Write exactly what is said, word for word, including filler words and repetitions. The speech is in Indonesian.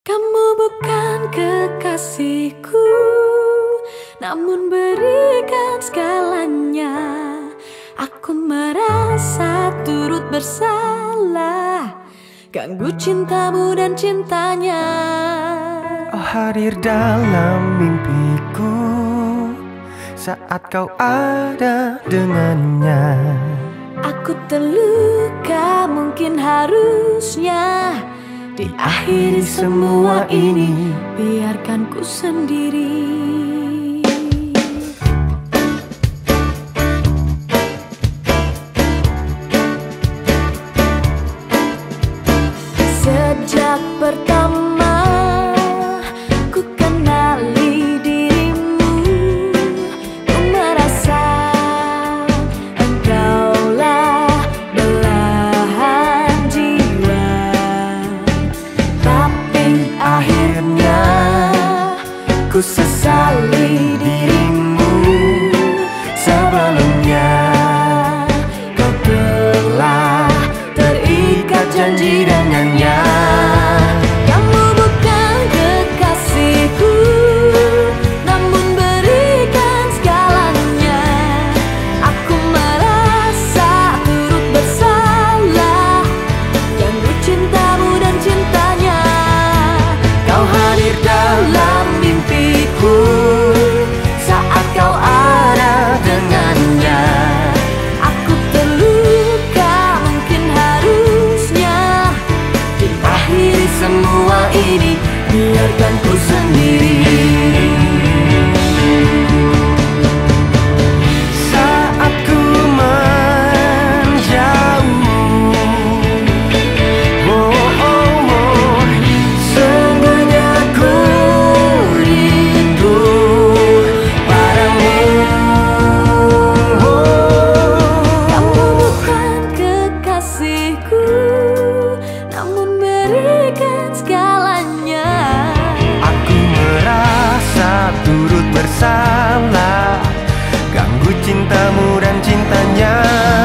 Kamu bukan kekasihku, namun berikan segalanya. Aku merasa turut bersalah, ganggu cintamu dan cintanya. Oh, hadir dalam mimpiku saat kau ada dengannya. Aku terluka, mungkin harusnya diakhiri semua ini, biarkan ku sendiri. Sejak pertama ku kenali dirimu, ku merasa engkaulah belahan jiwa. Tapi akhirnya ku sesali dirimu. Sebelumnya kau telah terikat janji dengannya. Kamu bukan kekasihku, namun berikan segalanya. Aku merasa turut bersalah, ganggu cintamu dan cintanya. Kau hadir dalam mimpiku saat kau ada dengannya. Aku terluka, mungkin harusnya diakhiri semua ini, biarkan ku sendiri. Saat ku menjauh, oh, oh, oh, sungguhnya ku rindu padamu. Kamu bukan kekasihku, namun berikan segalanya. Aku merasa turut bersalah, ganggu cintamu dan cintanya.